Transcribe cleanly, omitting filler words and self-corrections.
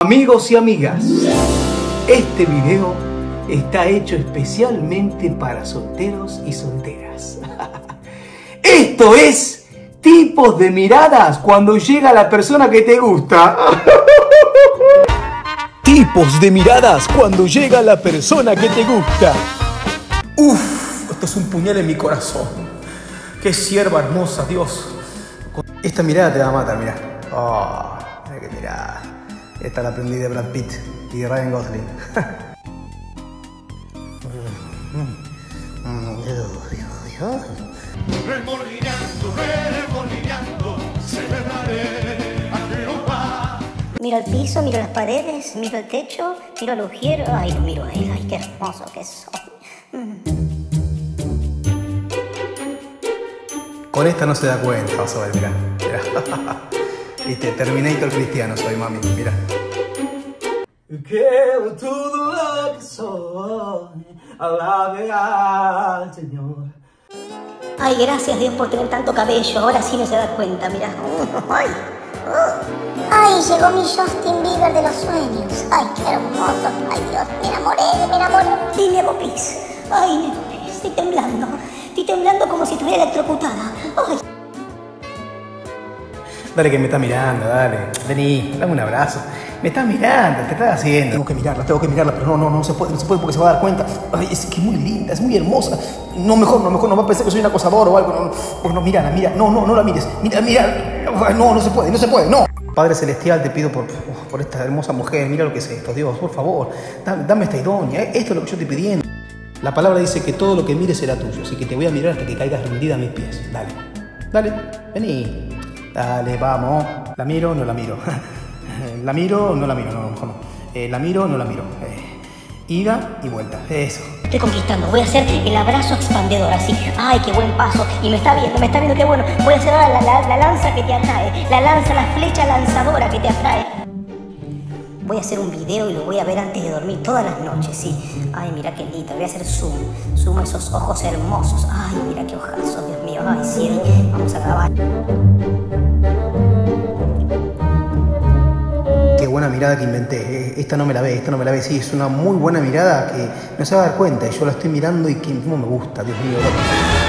Amigos y amigas, este video está hecho especialmente para solteros y solteras. Esto es tipos de miradas cuando llega la persona que te gusta. Tipos de miradas cuando llega la persona que te gusta. Uf, esto es un puñal en mi corazón. Qué sierva hermosa, Dios. Esta mirada te va a matar, mira. Oh, mira qué mirada. Esta la aprendí de Brad Pitt y de Ryan Gosling. Miro el piso, miro las paredes, miro el techo, miro el agujero. Ay, lo miro a él. Ay, qué hermoso que es. Con esta no se da cuenta, vas a ver, mirá. Viste, Terminator cristiano soy, mami, mirá. Quiero todo lo que soy, alabe al Señor. Ay, gracias Dios por tener tanto cabello. Ahora sí no se da cuenta, mirá. Ay. Ay, llegó mi Justin Bieber de los sueños. Ay, qué hermoso. Ay, Dios, me enamoré, me enamoré. Dime, Bopis. Ay, estoy temblando. Estoy temblando como si estuviera electrocutada. Ay. Dale que me está mirando, dale. Vení, dame un abrazo. Me estás mirando, ¿qué estás haciendo? Tengo que mirarla, pero no se puede porque se va a dar cuenta. Ay, es que es muy linda, es muy hermosa. No, mejor no va a pensar que soy un acosador o algo. No, mírala, no la mires. Mira. No se puede, no. Padre Celestial, te pido por esta hermosa mujer, mira lo que es esto, Dios, por favor. Dame esta idónea, esto es lo que yo estoy pidiendo. La palabra dice que todo lo que mires será tuyo, así que te voy a mirar hasta que caigas rendida a mis pies. Dale, vení. Dale, vamos. ¿La miro? No la miro. ¿La miro? No la miro, no, mejor no. ¿La miro? No la miro. Ida y vuelta, eso. Estoy conquistando, voy a hacer el abrazo expandedor, así. Ay, qué buen paso. Y me está viendo, qué bueno. Voy a hacer ahora la lanza que te atrae. La flecha lanzadora que te atrae. Voy a hacer un video y lo voy a ver antes de dormir todas las noches, sí. Ay, mira qué lindo. Voy a hacer zoom a esos ojos hermosos. Ay, mira qué ojazos, Dios mío. Ay, sí, vamos a grabar. Qué buena mirada que inventé. Esta no me la ve. Sí, es una muy buena mirada que no se va a dar cuenta. Yo la estoy mirando y que cómo me gusta, Dios mío.